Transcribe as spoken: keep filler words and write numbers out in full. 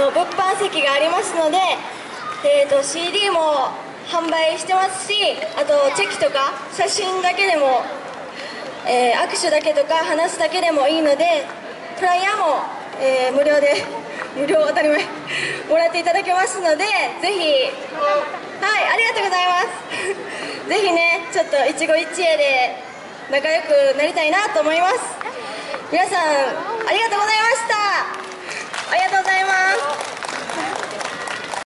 の物販席がありますので、えー、と シーディー も販売してますし、あとチェキとか写真だけでも、えー、握手だけとか話すだけでもいいので、フライヤーも、えー、無料で無料当たり前もらっていただけますので、ぜひ、はい、ありがとうございますぜひね、ちょっと一期一会で仲良くなりたいなと思います。皆さんありがとうございました。ありがとうございます。